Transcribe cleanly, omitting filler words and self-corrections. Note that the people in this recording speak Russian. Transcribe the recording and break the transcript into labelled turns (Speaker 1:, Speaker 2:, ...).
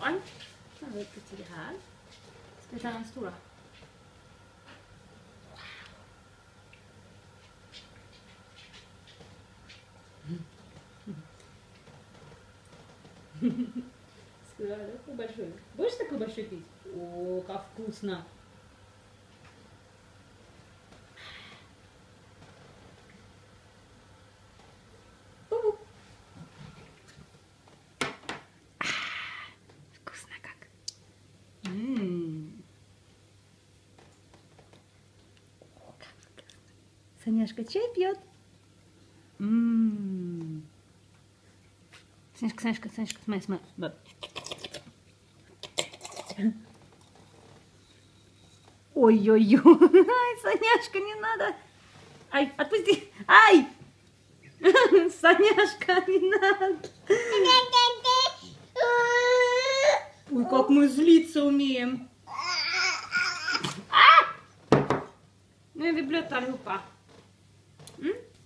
Speaker 1: Oj, nu har vi uppe till det här. Ska vi ta den stora? Сказала, такой большой. Будешь такой большой пить? О, как вкусно! Вкусно как. Саняшка чай пьет. Саняшка, смотри. Ой-ой-ой. Ай, Саняшка, не надо. Ай, отпусти. Ай! Саняшка, не надо. Ой, как мы злиться умеем. Nu är vi blöta allihopa.